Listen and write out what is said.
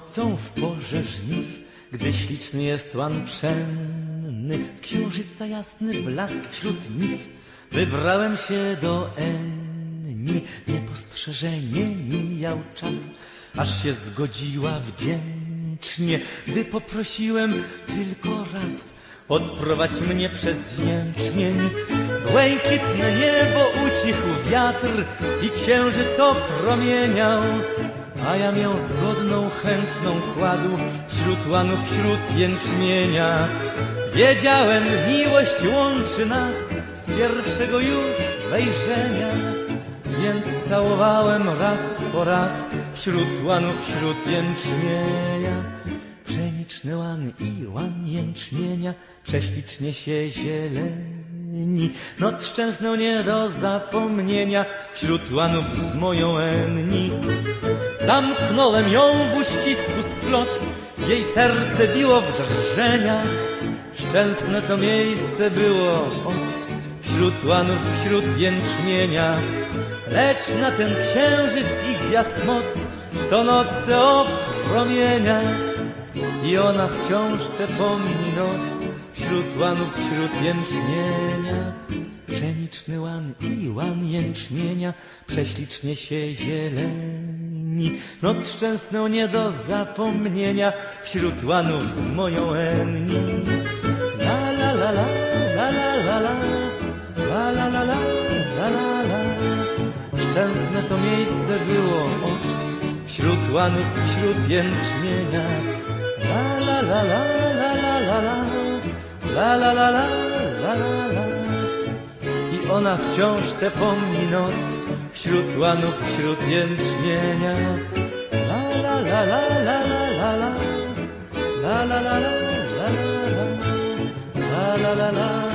nocą w porze żniw, gdy śliczny jest łan pszenny, w księżyca jasny blask wśród niw, wybrałem się do Enni. Niepostrzeżenie mijał czas, aż się zgodziła wdzięcznie, gdy poprosiłem tylko raz: odprowadź mnie przez jęczmień. Błękitne niebo, ucichł wiatr i księżyc opromieniał, a ja mię zgodną, chętną kładł wśród łanów, wśród jęczmienia. Wiedziałem, miłość łączy nas z pierwszego już wejrzenia, więc całowałem raz po raz wśród łanów, wśród jęczmienia. Pszeniczny łan i łan jęczmienia prześlicznie się zieleni. Noc szczęsną nie do zapomnienia wśród łanów z moją Enni. Zamknąłem ją w uścisku splot, jej serce biło w drżeniach. Szczęsne to miejsce było od wśród łanów, wśród jęczmienia. Lecz na ten księżyc i gwiazd moc co noc te opromienia, i ona wciąż te pomni noc wśród łanów, wśród jęczmienia. Pszeniczny łan i łan jęczmienia prześlicznie się zieleni. Noc szczęsną nie do zapomnienia wśród łanów z moją Enni. La la la la, la la la la, la la la la, la la la. Szczęsne to miejsce było od wśród łanów, wśród jęczmienia. La la la la, la la la la, la la la la, la la la. I ona wciąż te pomni noc wśród łanów, wśród jęczmienia. La la la la, la la la la, la la la la, la la la, la la la la.